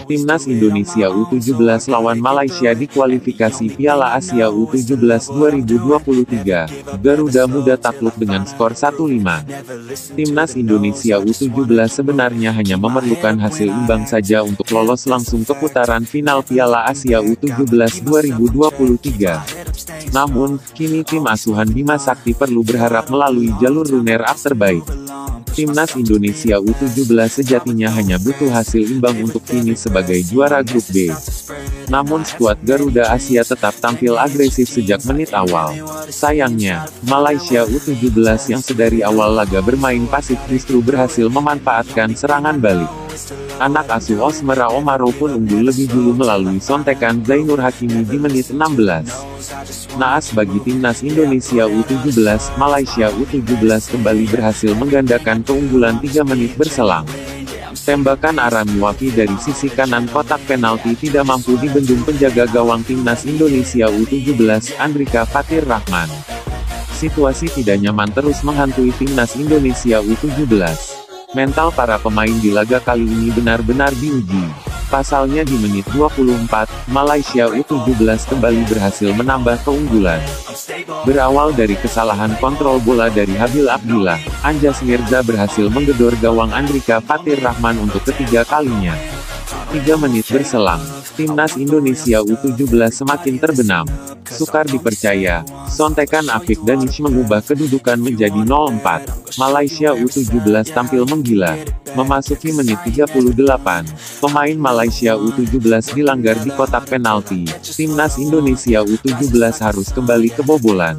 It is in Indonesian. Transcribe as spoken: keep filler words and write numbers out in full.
Timnas Indonesia U tujuh belas lawan Malaysia di kualifikasi Piala Asia U tujuh belas dua ribu dua puluh tiga, Garuda Muda takluk dengan skor satu lima. Timnas Indonesia U tujuh belas sebenarnya hanya memerlukan hasil imbang saja untuk lolos langsung ke putaran final Piala Asia U tujuh belas dua ribu dua puluh tiga. Namun, kini tim asuhan Bima Sakti perlu berharap melalui jalur runner-up terbaik. Timnas Indonesia U tujuh belas sejatinya hanya butuh hasil imbang untuk finish sebagai juara grup B. Namun skuad Garuda Asia tetap tampil agresif sejak menit awal. Sayangnya, Malaysia U tujuh belas yang sedari awal laga bermain pasif justru berhasil memanfaatkan serangan balik. Anak asuh Osmera Omaro pun unggul lebih dulu melalui sontekan Zainur Hakimi di menit enam belas. Naas bagi Timnas Indonesia U tujuh belas, Malaysia U tujuh belas kembali berhasil menggandakan keunggulan tiga menit berselang. Tembakan Aramiwafi dari sisi kanan kotak penalti tidak mampu dibendung penjaga gawang Timnas Indonesia U tujuh belas, Andrika Fatir Rahman. Situasi tidak nyaman terus menghantui Timnas Indonesia U tujuh belas. Mental para pemain di laga kali ini benar-benar diuji. Pasalnya di menit dua puluh empat, Malaysia U tujuh belas kembali berhasil menambah keunggulan. Berawal dari kesalahan kontrol bola dari Habil Abdillah, Anjas Mirza berhasil menggedor gawang Andrika Fatir Rahman untuk ketiga kalinya. Tiga menit berselang, Timnas Indonesia U tujuh belas semakin terbenam. Sukar dipercaya, sontekan Afik Danish mengubah kedudukan menjadi nol empat. Malaysia U tujuh belas tampil menggila. Memasuki menit tiga puluh delapan, pemain Malaysia U tujuh belas dilanggar di kotak penalti. Timnas Indonesia U tujuh belas harus kembali kebobolan.